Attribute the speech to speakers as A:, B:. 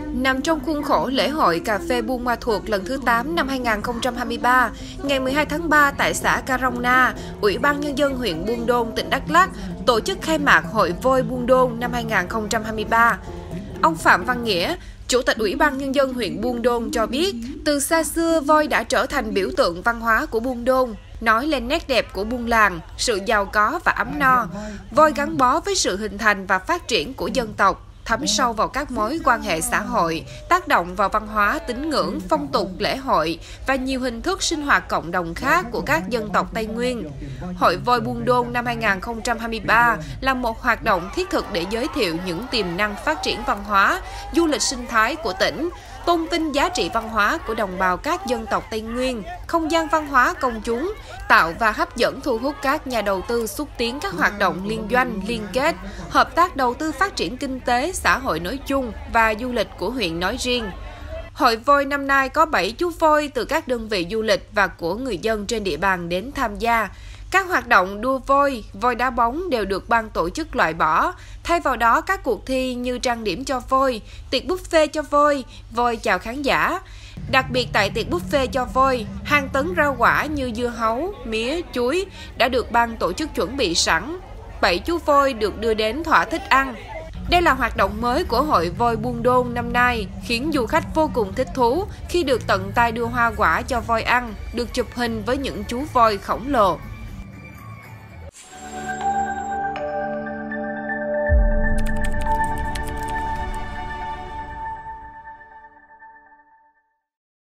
A: Nằm trong khuôn khổ lễ hội cà phê Buôn Ma Thuột lần thứ 8 năm 2023, ngày 12 tháng 3 tại xã Carong Na, Ủy ban Nhân dân huyện Buôn Đôn, tỉnh Đắk Lắk tổ chức khai mạc Hội Voi Buôn Đôn năm 2023. Ông Phạm Văn Nghĩa, Chủ tịch Ủy ban Nhân dân huyện Buôn Đôn cho biết, từ xa xưa voi đã trở thành biểu tượng văn hóa của Buôn Đôn, nói lên nét đẹp của buôn làng, sự giàu có và ấm no. Voi gắn bó với sự hình thành và phát triển của dân tộc, thấm sâu vào các mối quan hệ xã hội, tác động vào văn hóa, tín ngưỡng, phong tục, lễ hội và nhiều hình thức sinh hoạt cộng đồng khác của các dân tộc Tây Nguyên. Hội Voi Buôn Đôn năm 2023 là một hoạt động thiết thực để giới thiệu những tiềm năng phát triển văn hóa, du lịch sinh thái của tỉnh, tôn vinh giá trị văn hóa của đồng bào các dân tộc Tây Nguyên, không gian văn hóa công chúng, tạo và hấp dẫn thu hút các nhà đầu tư xúc tiến các hoạt động liên doanh, liên kết, hợp tác đầu tư phát triển kinh tế, xã hội nói chung và du lịch của huyện nói riêng. Hội voi năm nay có 7 chú voi từ các đơn vị du lịch và của người dân trên địa bàn đến tham gia. Các hoạt động đua voi, voi đá bóng đều được ban tổ chức loại bỏ. Thay vào đó, các cuộc thi như trang điểm cho voi, tiệc buffet cho voi, voi chào khán giả. Đặc biệt tại tiệc buffet cho voi, hàng tấn rau quả như dưa hấu, mía, chuối đã được ban tổ chức chuẩn bị sẵn. 7 chú voi được đưa đến thỏa thích ăn. Đây là hoạt động mới của Hội Voi Buôn Đôn năm nay, khiến du khách vô cùng thích thú khi được tận tay đưa hoa quả cho voi ăn, được chụp hình với những chú voi khổng lồ.